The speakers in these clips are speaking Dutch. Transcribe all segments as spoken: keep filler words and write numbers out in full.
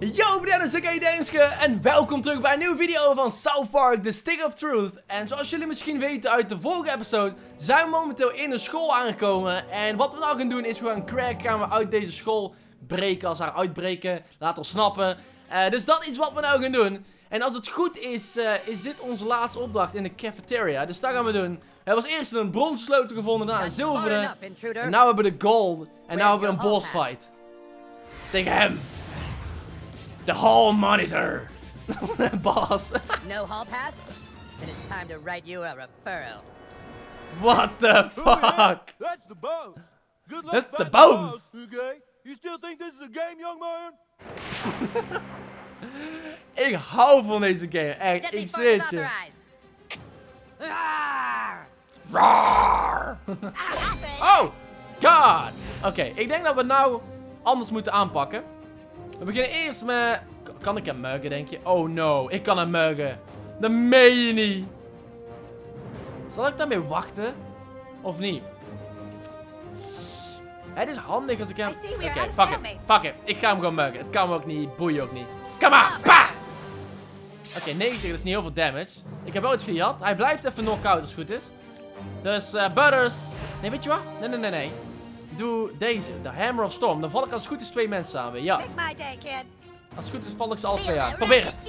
Yo, bedankt, ik heet Denske en welkom terug bij een nieuwe video van South Park, The Stick of Truth. En zoals jullie misschien weten uit de vorige episode, zijn we momenteel in een school aangekomen. En wat we nou gaan doen is, we gaan Craig gaan we uit deze school breken, als haar uitbreken, laten we snappen. Uh, dus dat is wat we nou gaan doen. En als het goed is, uh, is dit onze laatste opdracht in de cafeteria. Dus dat gaan we doen. We hebben als eerste een bronzen sleutel gevonden, daarna een zilveren. En nu hebben we de gold. En nu hebben we een boss fight. Tegen hem. The hall monitor. Boss. No hall pass? Then it's time to write you a referral. What the fuck? That's the boss. Good luck. That's the fighting boss. okay? You still think this is a game, young man? Ik hou van deze game. Echt, Deadly ik force is zweer je. authorized. Roar! Roar. Oh, god. Oké, okay, ik denk dat we het nou anders moeten aanpakken. We beginnen eerst met... Kan ik hem muggen, denk je? Oh no, ik kan hem muggen. Dat meen je niet. Zal ik daarmee wachten? Of niet? Het is handig als ik hem... Oké, okay, fuck it. Fuck it. Ik ga hem gewoon muggen. Het kan me ook niet. Boeien ook niet. Come on. Pa! Oké, okay, negentig, dat is niet heel veel damage. Ik heb wel iets gejat. Hij blijft even knock-out als het goed is. Dus, uh, Butters. Nee, weet je wat? Nee, nee, nee, nee. Doe deze. De Hammer of Storm. Dan val ik als het goed is twee mensen aan weer. Ja. Als het goed is val ik ze alle twee aan. Probeer het.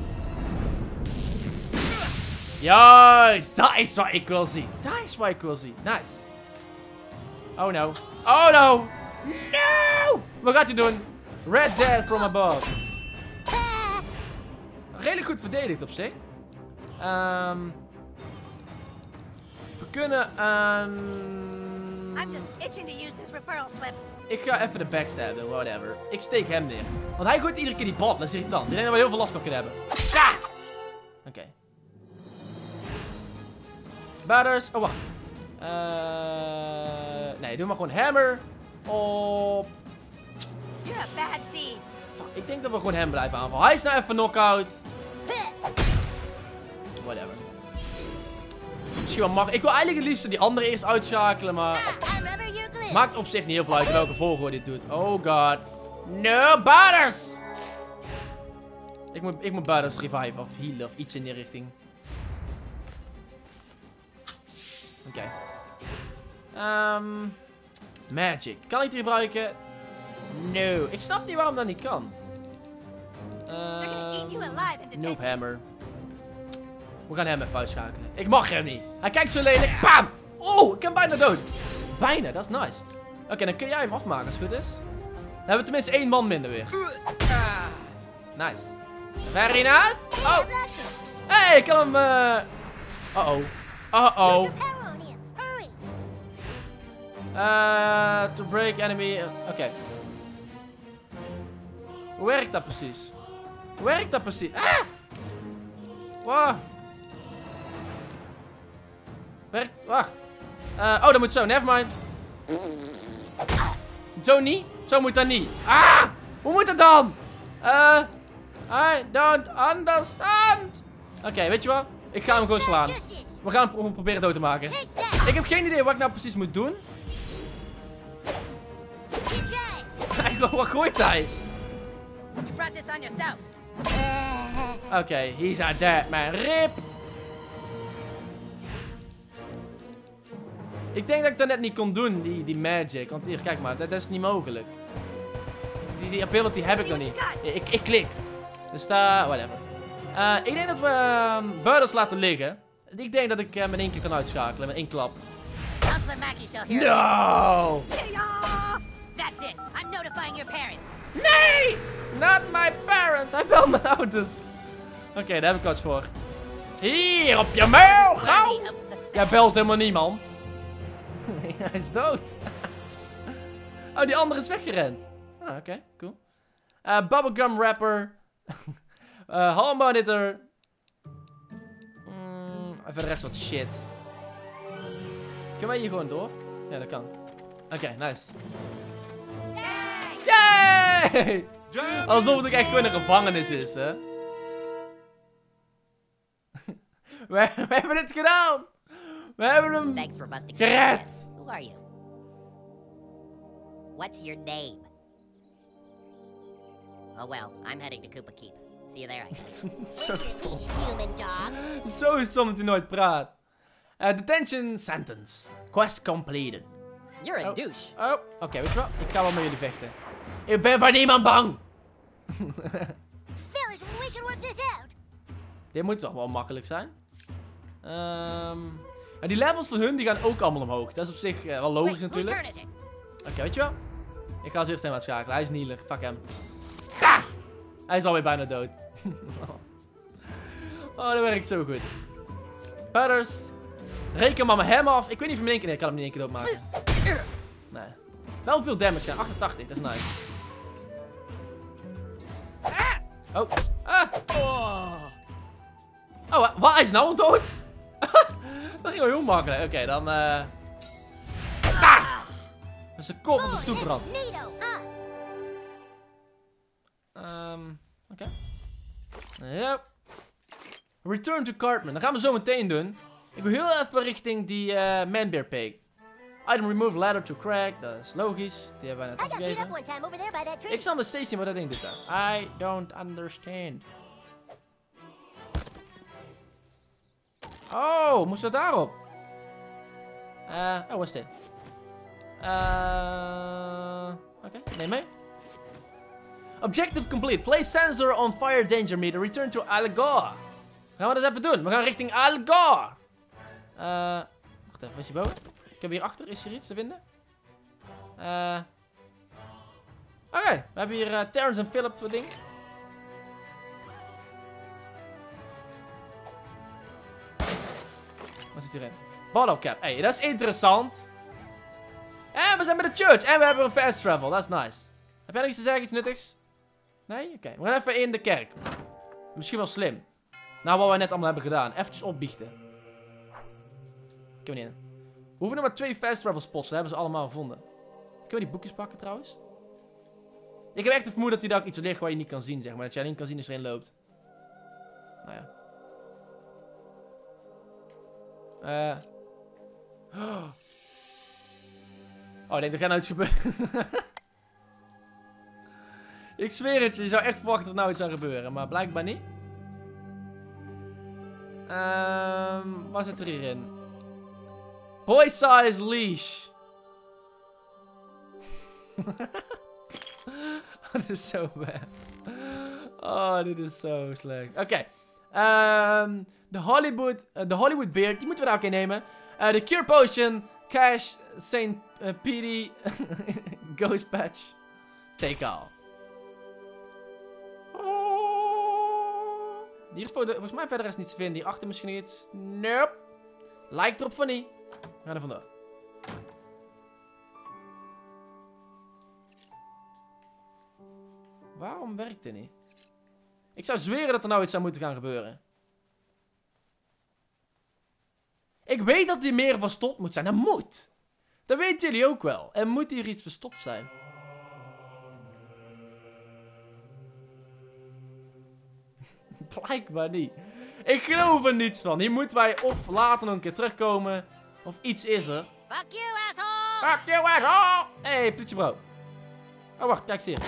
Juist. Dat is wat ik wil zien. Dat is wat ik wil zien. Nice. Oh no. Oh no. No. Wat gaat hij doen? Red Dead from above. Redelijk goed verdedigd op zich. Um, we kunnen een... I'm just itching to use this referral slip. Ik ga even de backstab doen, whatever. Ik steek hem neer. Want hij gooit iedere keer die bal, dat is irritant. Ik denk dat we heel veel last van kunnen hebben. Ja! Oké. Okay. Batters. Oh, wacht. Uh, nee, doe maar gewoon hammer op... You're a bad seed. Fuck, ik denk dat we gewoon hem blijven aanvallen. Hij is nou even knock-out. Whatever. Misschien wel mag. Ik wil eigenlijk het liefst die andere eerst uitschakelen, maar... Maakt op zich niet heel veel uit welke volgorde dit doet. Oh god. No, Butters! Ik moet, ik moet Butters revive of healen of iets in die richting. Oké. Okay. Um, magic. Kan ik die gebruiken? No. Ik snap niet waarom dat niet kan. Uh, Noob hammer. We gaan hem even uitschakelen. Ik mag hem niet. Hij kijkt zo lelijk. Bam! Oh, ik ben bijna dood. Bijna, dat is nice. Oké, okay, dan kun jij hem afmaken als het goed is. Dan hebben we tenminste één man minder weer. Nice. Very nice. Oh. Hey, ik kan hem... Uh... Uh-oh. Uh-oh. Uh, to break enemy... Oké. Okay. Hoe werkt dat precies? Hoe werkt dat precies? Ah! Wow. Werkt... Wacht. Uh, oh, dat moet zo. Nevermind. Zo niet? Zo moet dat niet. Ah! Hoe moet dat dan? Uh, I don't understand. Oké, okay, weet je wat? Ik ga hem gewoon slaan. We gaan hem proberen dood te maken. Ik heb geen idee wat ik nou precies moet doen. Wat gooit hij? Oké, okay, he's a dead man. Rip. Ik denk dat ik dat net niet kon doen, die, die magic. Want hier, kijk maar, dat, dat is niet mogelijk. Die, die ability heb ik nog niet. Ja, ik, ik klik. Dus daar, whatever. Uh, ik denk dat we um, Butters laten liggen. Ik denk dat ik hem in één keer kan uitschakelen, met één klap. No! That's it. I'm notifying your parents. Nee! Not my parents. Hij belt mijn ouders. Oké, okay, daar heb ik wat voor. Hier, op je mail, gauw! Jij belt helemaal niemand. Nee, hij is dood. Oh, die andere is weggerend. Ah, oké, okay, cool. Uh, bubblegum wrapper. uh, hall monitor. Mm, even de rest wat shit. Kunnen wij hier gewoon door? Ja, dat kan. Oké, okay, nice. Yay! Alsof het ook echt gewoon een gevangenis is, hè? we, we hebben het gedaan! We hebben hem gered! Who are you? What's your name? Oh well, I'm heading to Koopa Keep. See you there, I guess. Zo stom. Human dog. Zo stom dat hij nooit praat. Uh, detention sentence. Quest completed. You're a Oh. douche. Oh, oké, okay, weet je wel? Ik ga wel met jullie vechten. Ik ben van niemand bang! Fellas, we can work this out. Dit moet toch wel makkelijk zijn? Ehm ja, die levels van hun die gaan ook allemaal omhoog. Dat is op zich uh, wel logisch Wait, whose natuurlijk. turn is it? Oké, okay, weet je wel? Ik ga als eerste hem uitschakelen. Hij is kneeler. Fuck hem. Ah! Hij is alweer bijna dood. Oh, dat werkt zo goed. Padders. Reken maar met hem af. Ik weet niet of ik hem in één keer... Nee, ik kan hem niet in één keer doodmaken. Nee. Wel veel damage, ja. achtentachtig, dat is nice. Oh. Ah. Oh, wat? Hij is nou dood? Dat ging wel heel makkelijk. Oké, okay, dan... Uh... Ah! Met zijn kop op de stoep brand. NATO, uh. Um, Oké. Okay. Yep. Return to Cartman. Dat gaan we zo meteen doen. Ik wil heel even richting die uh, Manbear Pig. Item remove ladder to crack. Dat is logisch. Die hebben wij I net got beat up gegeven. one time over there by that tree. Ik snap nog steeds niet wat dat ding doet daar. I don't understand. Oh, moest dat daarop? Uh, oh, wat is dit? Uh, Oké, okay, neem mee. Objective complete. Place sensor on fire danger meter. Return to Al Gore. Gaan we dat even doen? We gaan richting Al Gore. Uh, wacht even, is hij boven? Ik heb hier achter, is hier iets te vinden? Uh, Oké, okay, we hebben hier uh, Terrence en Philip voor ding. Wat zit hierin? Bottle cap. Hé, hey, dat is interessant. En we zijn bij de church. En we hebben een fast travel. Dat is nice. Heb jij nog iets te zeggen? Iets nuttigs? Nee? Oké. Okay. We gaan even in de kerk. Misschien wel slim. Nou, wat we net allemaal hebben gedaan. Eventjes opbiechten. Ik heb niet in. We hoeven nog maar twee fast travel spots. Dat hebben ze allemaal gevonden. Kunnen we die boekjes pakken trouwens? Ik heb echt het vermoeden dat hij daar iets ligt waar je niet kan zien, zeg maar. Dat je alleen kan zien als er een loopt. Nou ja. Eh. Uh. Oh, nee, er gaat nou iets gebeuren. Ik zweer het je, je zou echt verwachten dat er nou iets zou gebeuren, maar blijkbaar niet. Ehm, um, wat zit er hierin? Boy size leash. Oh, dit is zo bad. Oh, dit is zo slecht. Oké. Okay. Um, de Hollywood, uh, de Hollywood Beard, die moeten we daar ook in nemen. Uh, de Cure Potion, Cash, Saint uh, P D, Ghost Patch, take all. Oh. Hier is voor de, volgens mij verder is niets te vinden. Hier achter misschien iets. Nope. Lijkt erop van niet. We gaan er vandoor. Waarom werkt dit niet? Ik zou zweren dat er nou iets zou moeten gaan gebeuren. Ik weet dat hier meer verstopt moet zijn. Dat moet. Dat weten jullie ook wel. Er moet hier iets verstopt zijn. Blijkbaar niet. Ik geloof er niets van. Hier moeten wij of later nog een keer terugkomen. Of iets is er. Fuck you, asshole! Fuck you, asshole! Hé, hey, politiebro. Oh, wacht. Kijk eens hier.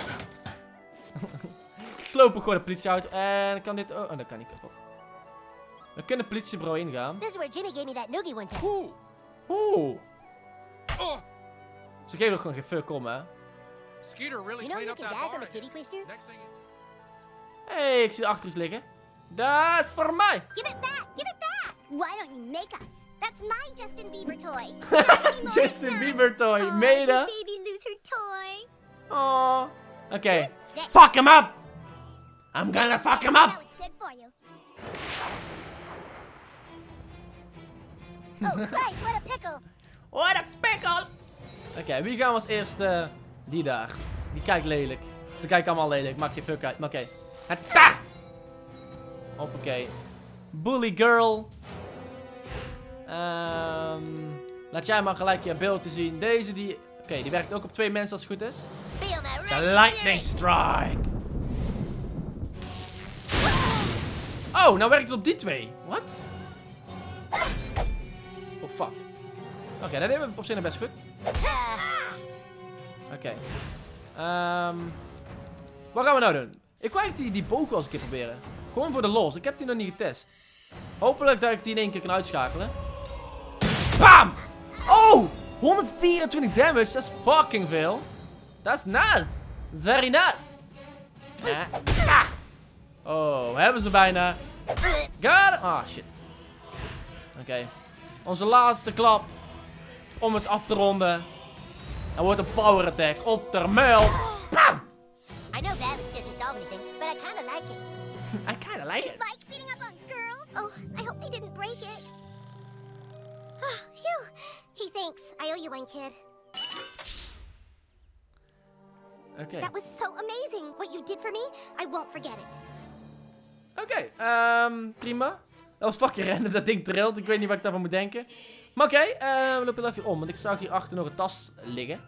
Slopen gewoon de politieauto. En kan dit... Oh, oh, dat kan niet kapot. We kunnen het politiebureau ingaan. This is where Jimmy gave me that noogie one time. Ooh. Oeh. Oh. Ze geven er gewoon geen fuck om, hè. Skeeter really You know cleaned you up can that die from bar. a titty twister? Next thing you... Hé, hey, ik zie achter iets liggen. Dat is voor mij. Give it back! Give it back! Why don't you make us? That's my Justin Bieber toy. Justin Bieber toy. Oh, Mede. did baby lose her toy? Oh. Oké. Okay. That- Fuck him up. I'm gonna fuck him Now up. it's good for you. Oh, Christ, what a pickle! What a pickle. Oké, okay, wie gaan we als eerste? Die daar. Die kijkt lelijk. Ze kijken allemaal lelijk. Maak je fuck uit. Maar oké. Okay. Hoppakee. Bully girl. Um, laat jij maar gelijk je ability zien. Deze die... Oké, okay, die werkt ook op twee mensen als het goed is. Feel that The right lightning strike. Oh, nou werkt het op die twee. What? Oh, fuck. Oké, okay, dat hebben we op zich nog best goed. Oké. Okay. Um, Wat gaan we nou doen? Ik wil eigenlijk die, die boog wel eens een keer proberen. Gewoon voor de los. Ik heb die nog niet getest. Hopelijk dat ik die in één keer kan uitschakelen. Bam! Oh! honderdvierentwintig damage. Dat is fucking veel. Dat is nice. Dat is very nice. Ja. Ah. Oh, we hebben ze bijna. Got it. Ah, shit. Oké. Okay. Onze laatste klap. Om het af te ronden. Er wordt een power attack op de muil. Bam! I know damage doesn't solve anything, but I kinda like it. I kinda like it. Like beating up on girls? Oh, I hope they didn't break it. Oh, phew. Hey, thanks. I owe you one, kid. Okay. That was so amazing. What you did for me, I won't forget it. Oké, okay, um, prima. Dat was fucking random, dat ding trilt. Ik weet niet wat ik daarvan moet denken. Maar oké, okay, uh, we lopen even om, want ik zag hier achter nog een tas liggen.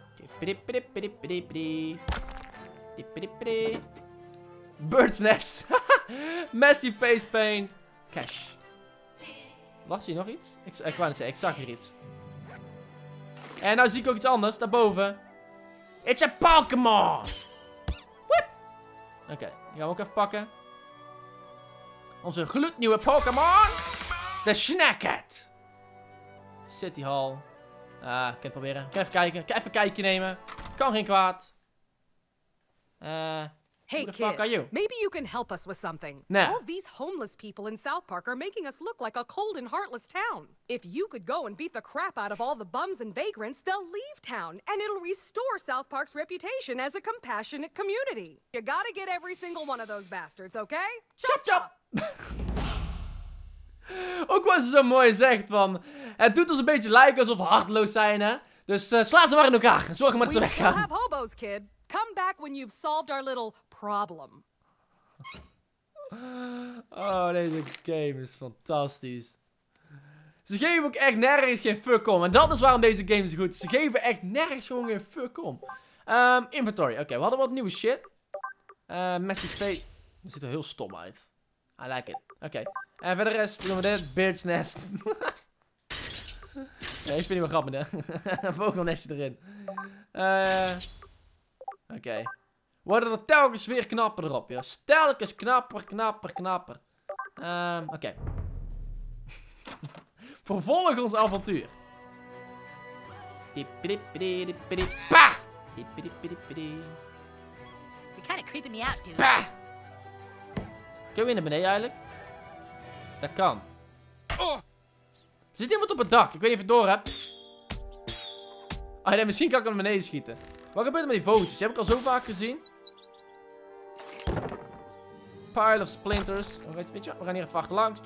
Bird's Nest. Messy face paint. Cash. Was hier nog iets? Ik, ik wou net zeggen, ik zag hier iets. En nou zie ik ook iets anders, daarboven. It's a Pokémon! Oké, okay, die gaan we ook even pakken. Onze gloednieuwe Pokémon. De Snacket. City Hall. Ah, ik kan het proberen. Ik kan even kijken. Ik kan even een kijkje nemen. Kan geen kwaad. Eh... Hey Who the fuck are you? kid, maybe you can help us with something. Nah. All these homeless people in South Park are making us look like a cold and heartless town. If you could go and beat the crap out of all the bums and vagrants, they'll leave town, and it'll restore South Park's reputation as a compassionate community. You gotta get every single one of those bastards, okay? Chop chop! Ook wat ze zo mooi zegt van... Het doet ons een beetje lijken alsof we harteloos zijn, hè? Dus uh, sla ze maar in elkaar. Zorg maar dat ze We still weggaan. have hobos, kid. Come back when you've solved our little problem. Oh, deze game is fantastisch. Ze geven ook echt nergens geen fuck om. En dat is waarom deze game zo goed is. Ze geven echt nergens gewoon geen fuck om. Um, inventory. Oké, okay, we hadden wat nieuwe shit. Uh, Messy face. Dat ziet er heel stom uit. I like it. Oké. Okay. En voor de rest doen we dit. Bird's Nest. Nee, ik vind het wel grappig, hè. Een vogelnestje erin. Eh... Oké. Okay. Worden er telkens weer knapper erop, ja. Telkens knapper, knapper, knapper. Um, Oké. Okay. Vervolg ons avontuur. Pa! You're kind of creeping me out, dude. Pa! Kunnen we naar beneden eigenlijk? Dat kan. Oh. Er zit iemand op het dak. Ik weet niet of je het door hebt. Ah nee, misschien kan ik hem naar beneden schieten. Wat gebeurt er met die vogeltjes? Die heb ik al zo vaak gezien. Pile of splinters. Weet je, we gaan hier even achterlangs.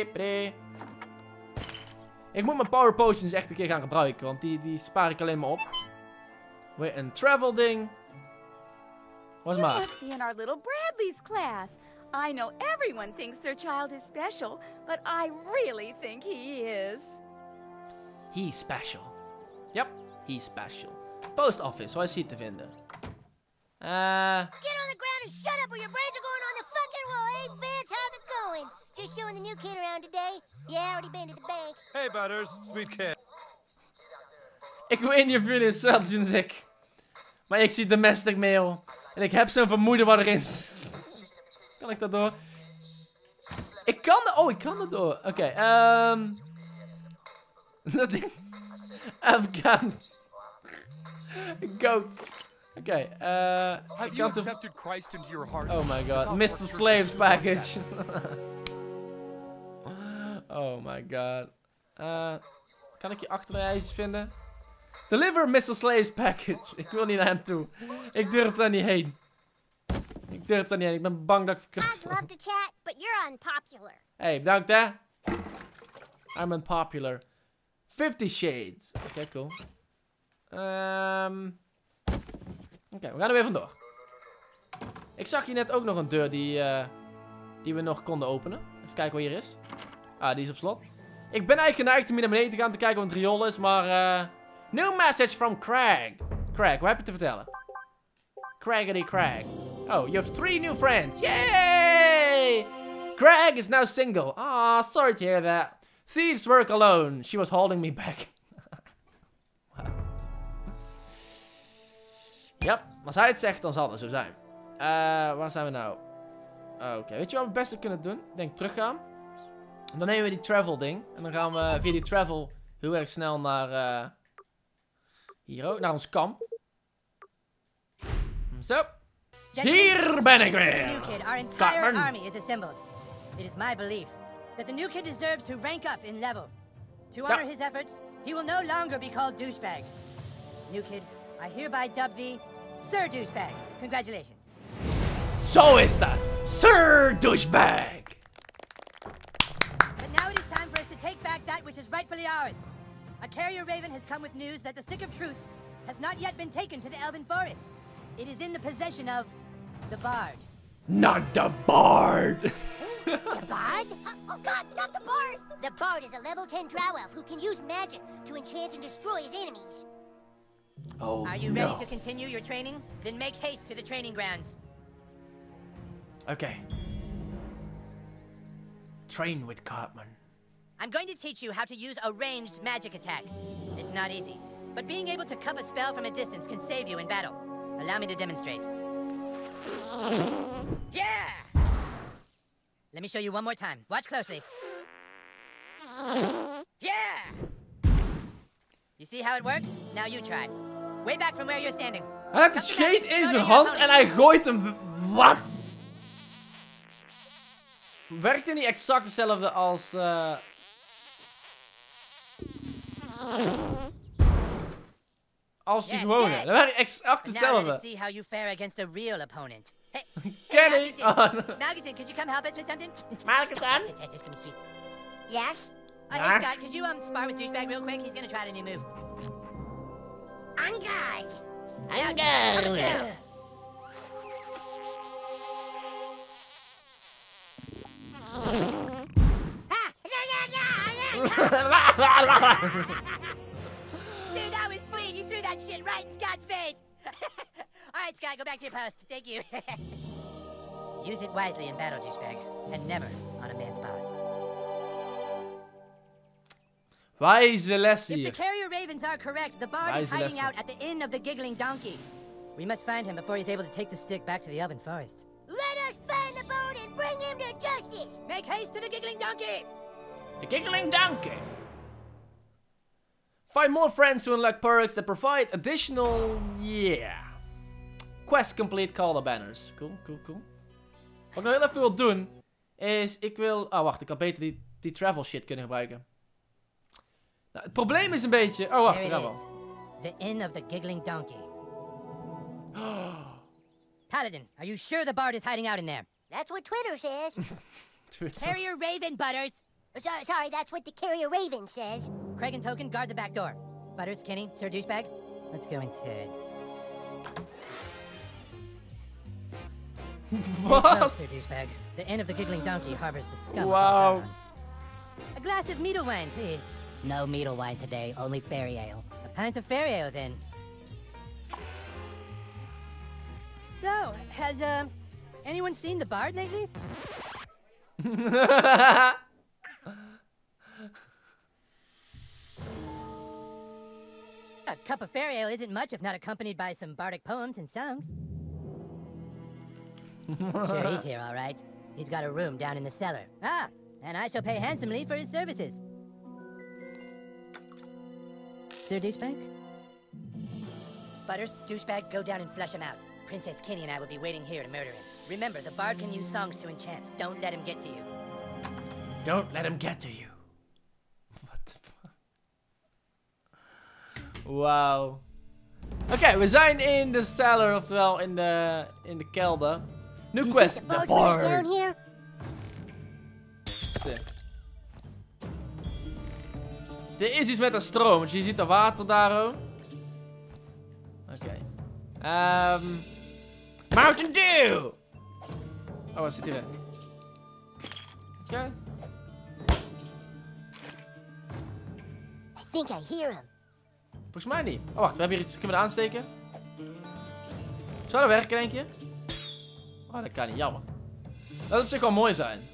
Ik moet mijn power potions echt een keer gaan gebruiken. Want die, die spaar ik alleen maar op. Weer een travel ding. Wat is You maar? must be in our little Bradley's class. I know everyone thinks their child is special, but I really think he is. He's special. Yep, he's special. Post office, waar is hij te vinden? Eh... Uh, Get on the ground and shut up or your brains are going on the fucking wall. Hey, Vince, how's it going? Just showing the new kid around today. Yeah, already been to the bank. Hey, Butters. Sweet kid. ik weet niet of jullie hetzelfde zien als ik. Maar ik zie domestic mail. En ik heb zo'n vermoeden wat erin zit. Kan ik dat door? Ik kan er... Oh, ik kan er door. Oké, okay, ehm... Um, dat ding... Afghan... Goat. Oké, okay, uh... Have you accepted Christ into your heart? Oh my god, mister Slaves package. Oh my god. Uh, kan ik hier achter iets vinden? Deliver mister Slaves package. Ik wil niet naar hem toe. Ik durf daar niet heen. Ik durf daar niet heen. Ik ben bang dat ik verkracht I'd love to chat, but you're unpopular. Hey, bedankt hè. I'm unpopular. Fifty Shades. Oké, okay, cool. Um, Oké, okay, we gaan er weer vandoor. Ik zag hier net ook nog een deur die, uh, die we nog konden openen. Even kijken wat hier is. Ah, die is op slot. Ik ben eigenlijk geneigd om hier naar beneden te gaan te kijken wat het riool is, maar... Uh, new message from Craig. Craig, wat heb je te vertellen? Craigity Craig. Oh, you have three new friends. Yay! Craig is now single. Ah, sorry to hear that. Thieves work alone. She was holding me back. Wow. Yep, als hij het zegt, dan zal het zo zijn. Eh, waar zijn we nou? Oh, oké, weet je wat we het beste kunnen doen? Ik denk teruggaan. Dan nemen we die travel ding. En dan gaan we via die travel heel erg snel naar... Uh, hier ook, naar ons kamp. Zo. Hier ben ik weer! New kid, our entire Cartman. army is assembled. It is my belief that the new kid deserves to rank up in level. To honor his efforts, he will no longer be called Douchebag. New kid, I hereby dub thee Sir Douchebag. Congratulations. Zo is dat! Sir Douchebag! But now it is time for us to take back that which is rightfully ours. A carrier raven has come with news that the Stick of Truth has not yet been taken to the Elven Forest. It is in the possession of the Bard. Not the Bard! The Bard? Uh, oh god, not the Bard! The Bard is a level ten drow elf who can use magic to enchant and destroy his enemies. Oh, Are you no. ready to continue your training? Then make haste to the training grounds. Okay. Train with Cartman. I'm going to teach you how to use a ranged magic attack. It's not easy, but being able to cup a spell from a distance can save you in battle. Allow me to demonstrate. Yeah! Let me show you one more time. Watch closely. Yeah! You see how it works? Now you try. Way back from where you're standing. Hij heeft een scheet in zijn hand en hij gooit hem... Wat? Werkt hij niet exact hetzelfde als... Uh... Als die Yes, gewone. yes. Dat werkt exact But now let us hetzelfde. see how you fare against a real opponent. Hey, Kenny! hey, Oh, Malkinson, no. Malkinson, could you come help us with something? Malkinson? This is gonna be sweet. Yes? Uh, hey, Scott, could you um spar with Douchebag real quick? He's gonna try a new move. On guard! On guard! Ah! Yeah, yeah, yeah, yeah! Dude, that was sweet. You threw that shit right in Scott's face. All right, Scott, go back to your post. Thank you. Use it wisely in battle, Douchebag, and never on a man's paws. Wijze les If the hier. carrier ravens are correct, the bard is Wijze hiding lessen. out at the Inn of the Giggling Donkey. We must find him before he's able to take the stick back to the Elven Forest. Let us find the boat and bring him to justice! Make haste to the Giggling Donkey! The Giggling Donkey. Find more friends to unlock perks that provide additional... Yeah. Quest complete, call the banners. Cool, cool, cool. Wat ik nou heel even wil doen, is ik wil... Oh, wacht, ik had beter die, die travel shit kunnen gebruiken. Nou, het probleem is een beetje... Oh, wacht, There daar it wel. is. The Inn of the Giggling Donkey. Paladin, are you sure the bard is hiding out in there? That's what Twitter says. Carrier Raven, Butters! sorry, sorry, that's what the carrier raven says. Craig and Token, guard the back door. Butters, Kenny, Sir Douchebag, let's go inside. What? Close, Sir Douchebag. The Inn of the Giggling Donkey harbors the scum. Wow. Of Falzaron. A glass of meadle wine, please. No meadle wine today, only fairy ale. A pint of fairy ale, then. So, has, uh, anyone seen the bard lately? A cup of fairy ale isn't much if not accompanied by some bardic poems and songs. Sure, he's here, all right. He's got a room down in the cellar. Ah, and I shall pay handsomely for his services. Sir Douchebag? Butters, Douchebag, go down and flush him out. Princess Kenny and I will be waiting here to murder him. Remember, the bard can use songs to enchant. Don't let him get to you. Don't let him get to you. What the fuck? Wauw. Oké, okay, we zijn in de cellar, oftewel in de, in de kelder. New You quest, think the the bard's really down bard. here? Er is iets met een stroom, want je ziet dat water daar ook. Oké. Okay. Um, Mountain Dew! Oh, wat zit hier? Oké. Okay. I think I hear him. Volgens mij niet. Oh, wacht, we hebben hier iets. Kunnen we het aansteken? Zou dat werken, denk je? Oh, dat kan niet. Jammer. Dat zou op zich wel mooi zijn.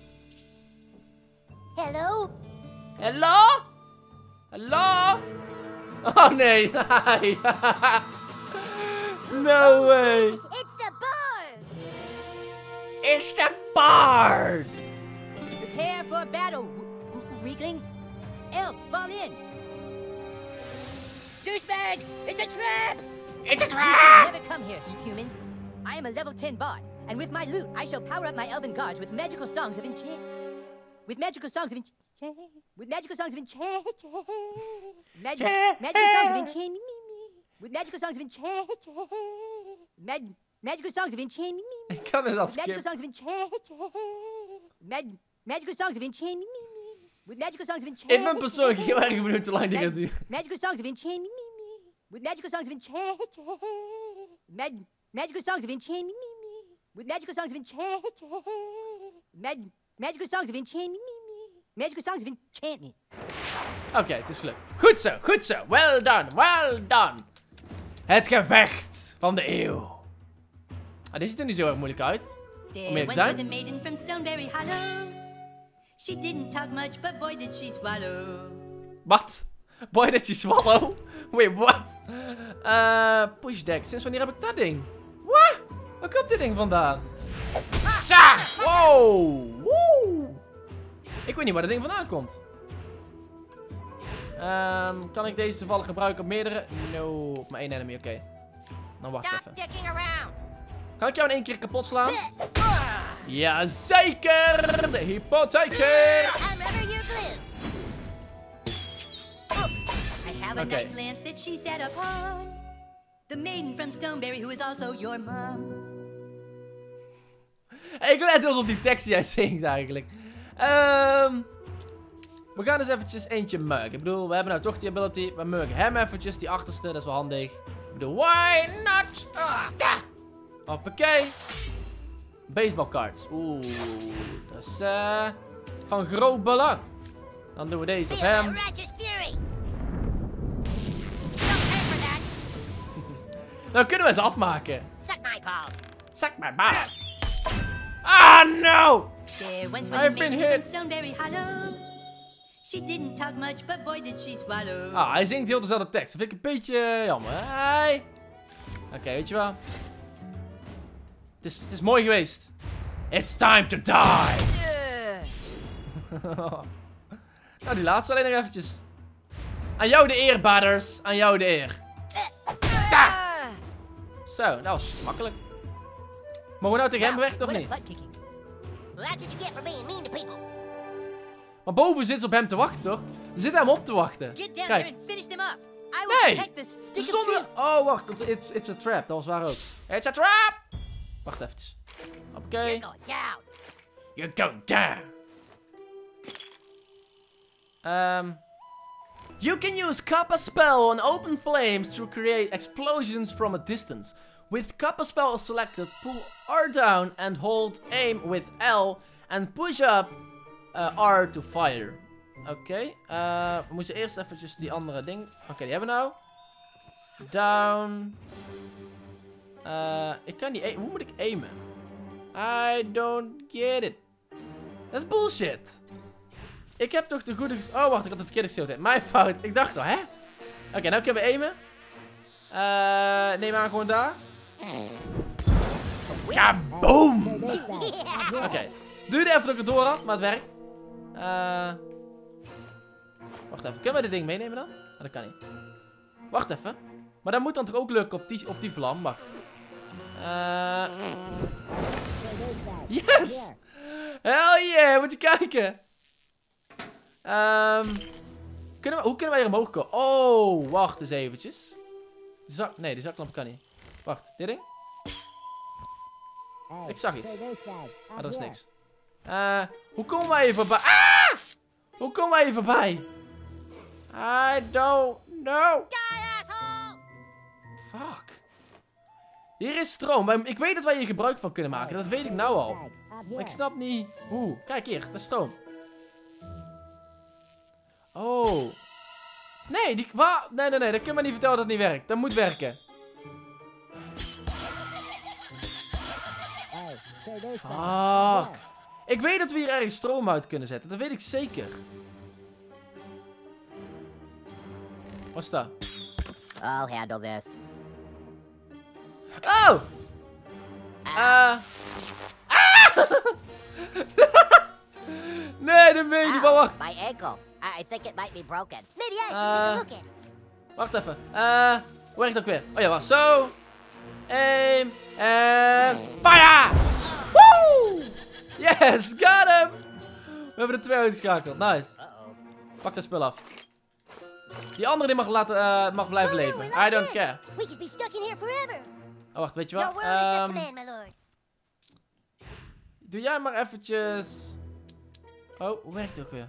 Hello? Hallo? Hallo? Oh, nee. No way. Jesus, it's the bard! is de Bard! Prepare for battle, w- w- weaklings. Elves, fall in. Douchebag! It's a trap! It's a You trap! should never come here, humans. I am a level ten bard, and with my loot, I shall power up my elven guards with magical songs of enchant. With magical songs of enchant. With magical songs of enchant. Mag- magical songs of enchant. With magical songs of enchant. Mag- magical songs of enchant. Ik kan het als Magical skip. songs of enchant. Mag- magical songs of enchant. With magical songs of enchant. Ik ben persoonlijk heel erg benieuwd hoe lang dit gaat duren. Magical songs of enchant. With magical songs of enchant. Mag- magical songs of enchant. With magical songs of enchant. Mag- magical songs of enchant. Magical songs of enchantment. Oké, okay, het is gelukt. Goed zo, goed zo. Well done, well done. Het gevecht van de eeuw. Ah, dit ziet er niet zo erg moeilijk uit. There Om eerlijk once te was zijn. a maiden from Stoneberry Hollow. She didn't talk much, but boy did she swallow. Wat? Boy, dat je swallow? Wait, what? Eh, pushdeck. Sinds wanneer heb ik dat ding? Wat? Waar komt dit ding vandaan? Tja! Wow! Woe! Ik weet niet waar dat ding vandaan komt. Ehm, kan ik deze toevallig gebruiken op meerdere? No, op maar één enemy, oké. Okay. Dan wacht Stop even. dicking around. Kan ik jou in één keer kapot slaan? Jazeker! De hypotheker! I'm ever you glue. I have a Okay. nice lance that she set upon. The maiden from Stoneberry who is also your mom. Ik let dus op die tekst die jij zingt eigenlijk. Ehm... We gaan dus eventjes eentje muggen. Ik bedoel, we hebben nou toch die ability. We muggen hem eventjes, die achterste. Dat is wel handig. Ik bedoel, why not? Ah, da. Hoppakee. Baseball cards. Oeh, dat is eh van groot belang. Dan doen we deze op Feel that hem. righteous fury. Don't pay for that. Nou kunnen we ze afmaken. Suck my balls. Zak mijn baas. Ah, no! There once was I've a been maiden hit. from Stoneberry Hollow. She didn't talk much, but boy did she swallow. Ah, hij zingt heel dezelfde tekst. Dat vind ik een beetje jammer. Hey. Oké, okay, weet je wel. Het is, het is mooi geweest. It's time to die! Nou, die laatste alleen nog eventjes. Aan jou de eer, baders. Aan jou de eer. Da! Zo, dat was makkelijk. Mogen we nou tegen hem weg, toch What a niet? butt kicking. Well, that's what you get for being mean to people. Maar boven zit ze op hem te wachten, toch? Ze zitten hem op te wachten. Get down Kijk. there and finish them off. I will Nee! protect the stick of Zonder... truth. Oh, wacht. het- It's, it's a trap. Dat was waar ook. It's a trap! Wacht eventjes. Oké. You're going down. You're going down. Um, you can use Kappa Spell on open flames to create explosions from a distance. With Kappa Spell selected, pull R down and hold aim with L and push up uh, R to fire. Oké, okay. uh, we moeten eerst eventjes die andere ding... Oké, okay, die hebben we nou. Down. Uh, ik kan niet... Hoe moet ik aimen? I don't get it. Dat is bullshit. Ik heb toch de goede... Oh, wacht, ik had de verkeerde gespeeld. Mijn fout. Ik dacht al, hè? Oké, okay, nou kunnen we aimen. Uh, neem aan gewoon daar. Kaboom! Oké. Okay. Duurde even dat ik het door had, maar het werkt. Uh, wacht even. Kunnen we dit ding meenemen dan? Oh, dat kan niet. Wacht even. Maar dat moet dan toch ook lukken op die, op die vlam. Wacht. Uh, yes! Hell yeah, moet je kijken. Um, kunnen we, hoe kunnen wij hier omhoog komen? Oh, wacht eens eventjes. De zak, nee, de zaklamp kan niet. Wacht, dit ding? Ik zag iets. Ah, dat is niks. Uh, hoe komen wij hier voorbij? Ah! Hoe komen wij hier voorbij? I don't know. Die, asshole! Fuck. Hier is stroom. Ik weet dat wij hier gebruik van kunnen maken. Dat weet ik nou al. Maar ik snap niet hoe. Kijk hier, dat is stroom. Oh. Nee, die... Wa nee, nee, nee. Dat kun je me niet vertellen dat het niet werkt. Dat moet werken. Fuck. Ik weet dat we hier ergens stroom uit kunnen zetten. Dat weet ik zeker. Wat is dat? I'll handle this. Oh! Uh. Ah! Nee, dat weet je niet. Maar wacht. My ankle. I, I think it might be broken. Maybe I should Uh, take a look at it. Wacht even. Eh, hoe werkt het ook weer? Oh ja, wacht. Zo. Aim. En... Fire! Woo! Yes, got him! We hebben er twee uitgeschakeld. Nice. Pak dat spul af. Die andere die mag, laten, uh, mag blijven Oh, no, leven. we like I don't that. care. We could be stuck in here forever. Oh, wacht. Weet je Your wat? word is the Ehm, command, my lord. doe jij maar eventjes... Oh, hoe werkt het ook weer?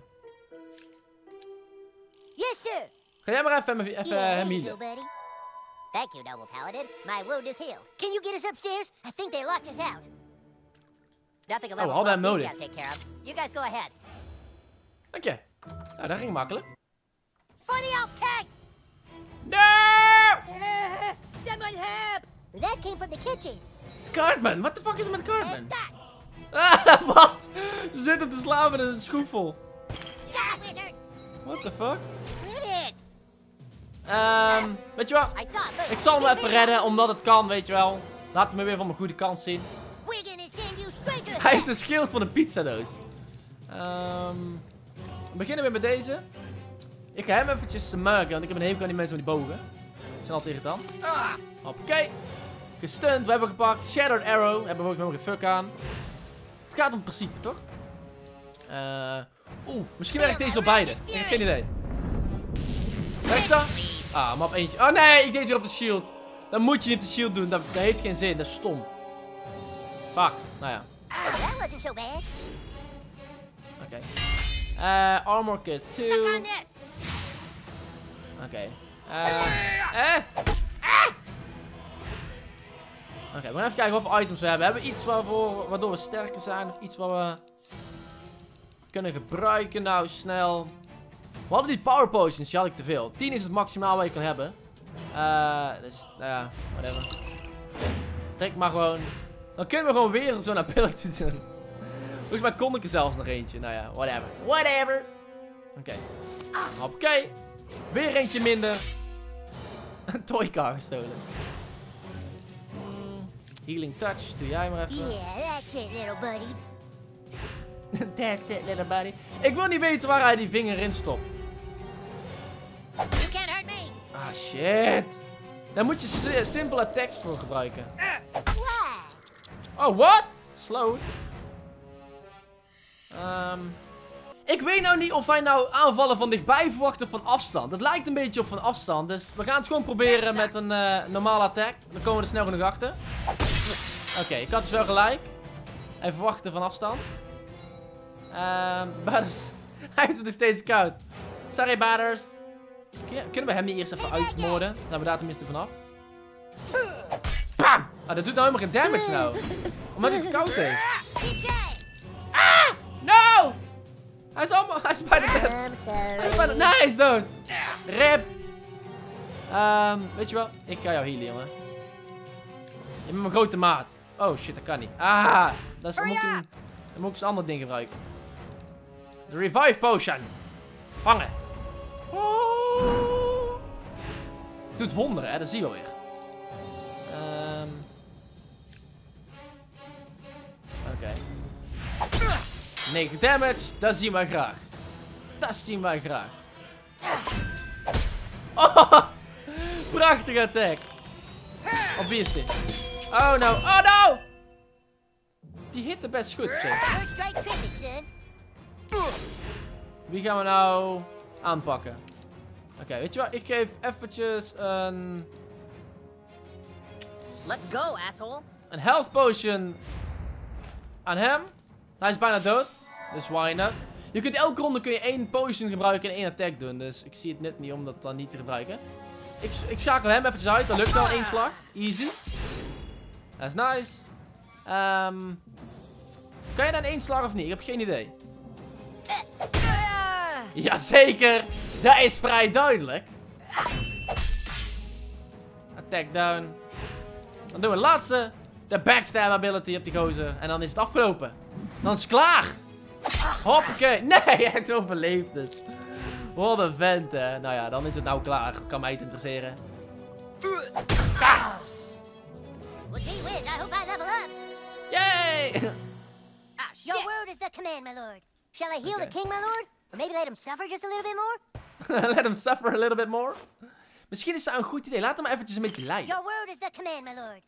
Yes, sir. Ga jij maar even, hem- even Yeah, hem there you healen. go, buddy. Thank you, noble paladin. My wound is healed. Can you get us upstairs? I think they locked us out. Nothing a Oh, level all that twelve thief noted. can't take care of. You guys go ahead. Oké. Okay. Nou, dat ging makkelijk. For the elf tank! No! Someone help! That came from the kitchen. Cartman, what the fuck is er met Cartman? And that. Ah, wat? Ze zit hem te slaan met een schroefvol. Yeah, wizard! What the fuck? Quit it! Ehm, weet je wat? I saw it. Ik zal hem even redden, omdat het kan, weet je wel. Laat hem me weer van mijn goede kant zien. We're gonna send you straight to Hij hell. heeft een schild van een pizzadoos. Ehm, we beginnen weer met deze. Ik ga hem eventjes murken, want ik heb een hekel aan die mensen met die bogen. Die zijn altijd irritant. Hoppakee. Gestunt, we hebben gepakt. Shattered Arrow, hebben we ook nog geen fuck aan. Het gaat om principe, toch? Eh, Oeh, misschien werkt deze op beide. Ik heb geen idee. Werkt dat? Ah, maar op eentje. Oh nee, ik deed weer op de shield. Dan moet je niet op de shield doen, dat, dat heeft geen zin, dat is stom. Fuck, nou ja. Oh, that wasn't so bad. Oké. Eh, armor kit Suck twee. on this. Oké. Eh. Eh. Oké, we gaan even kijken wat voor items we hebben. Hebben we iets waarvoor, waardoor we sterker zijn? Of iets wat we kunnen gebruiken? Nou, snel. We hadden die power potions, die had ik te veel. tien is het maximaal wat je kan hebben. Eh, dus, nou ja, whatever. Trek maar gewoon. Dan kunnen we gewoon weer zo'n ability doen. Volgens mij kon ik er zelfs nog eentje. Nou ja, whatever. Whatever. Oké. Hoppakee. Weer eentje minder. Een toycar gestolen. Hmm, healing touch, doe jij maar even. Yeah, that's it, little buddy. That's it, little buddy. Ik wil niet weten waar hij die vinger in stopt. You can't hurt me. Ah, shit. Daar moet je si simpele attacks voor gebruiken. Why? Oh, what? Slow. Ehm... Ik weet nou niet of wij nou aanvallen van dichtbij verwachten of van afstand. Het lijkt een beetje op van afstand. Dus we gaan het gewoon proberen met een uh, normale attack. Dan komen we er snel genoeg achter. Oké, okay, ik had dus wel gelijk. Hij verwachtte van afstand. Ehm, Baders. Hij heeft het nog steeds koud. Sorry, Baders. Kunnen we hem niet eerst even uitmoorden? Dan we daar tenminste vanaf. Bam! Ah, dat doet nou helemaal geen damage nou. Omdat hij het koud heeft. Ah! No! Hij is allemaal, hij is bijna dood. I'm Hij is sorry. bijna, nee, hij is dood. Rip. Ehm, weet je wel? Ik ga jou healen, jongen. Je bent mijn grote maat. Oh shit, dat kan niet. Ah, dat is, dan, moet ik een, dan moet ik eens een ander ding gebruiken. De revive potion. Vangen. Oh. Doet wonderen, hè? Dat zie je wel weer. Ehm. Oké. Okay. negen damage, dat zien wij graag. Dat zien wij graag. Oh, prachtige attack. Op wie is dit? Oh no, oh no! Die hitte best goed, zeg. First strike tripping, son. Wie gaan we nou aanpakken? Oké, okay, weet je wat? Ik geef eventjes een... Let's go, asshole. Een health potion aan hem. Hij is bijna dood. Dus why not? Je kunt elke ronde kun je één potion gebruiken en één attack doen. Dus ik zie het net niet om dat dan niet te gebruiken. Ik, ik schakel hem eventjes uit. Dat lukt wel één slag. Easy. Dat is nice. Um, kan je dan één slag of niet? Ik heb geen idee. Jazeker. Dat is vrij duidelijk. Attack down. Dan doen we de laatste. De backstab ability op die gozer. En dan is het afgelopen. Dan is het klaar. Hoppakee. Nee, het overleeft het. Wat een vent, hè. Nou ja, dan is het nou klaar. Kan mij het interesseren. Ah. Well, gee whiz, I hope I level up. Yay. Your word is the command, my lord. Shall I heal Okay. the king, my lord? Or maybe let him suffer just a little bit more? Let him suffer a little bit more. Misschien is dat een goed idee. Laat hem eventjes een beetje leiden. Your word is the command, my lord.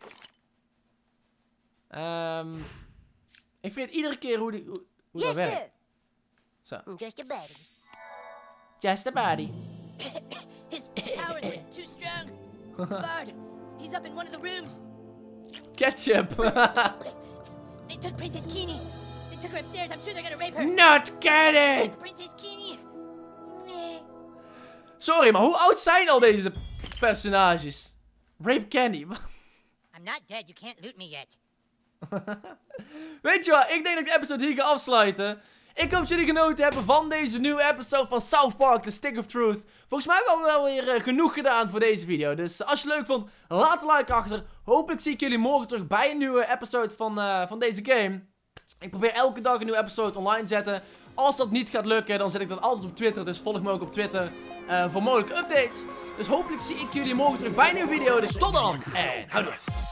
Ehm... Ik vind iedere keer hoe, die, hoe, hoe Yes, dat werkt. sir. Zo. I'm just a baddie. Just a body. His powers are too strong. Bard, he's up in one of the rooms. Ketchup. They took Princess Keene. They took her upstairs. I'm sure they're gonna rape her. Not kidding. Princess Keene. Sorry, maar hoe oud zijn al deze personages? Rape Kenny. I'm not dead. You can't loot me yet. Weet je wat, ik denk dat ik de episode hier ga afsluiten. Ik hoop dat jullie genoten hebben van deze nieuwe episode van South Park, The Stick of Truth. Volgens mij hebben we wel weer uh, genoeg gedaan voor deze video. Dus uh, als je het leuk vond, laat een like achter. Hopelijk zie ik jullie morgen terug bij een nieuwe episode van, uh, van deze game. Ik probeer elke dag een nieuwe episode online te zetten. Als dat niet gaat lukken, dan zet ik dat altijd op Twitter. Dus volg me ook op Twitter uh, voor mogelijke updates. Dus hopelijk zie ik jullie morgen terug bij een nieuwe video. Dus tot dan en houdoe.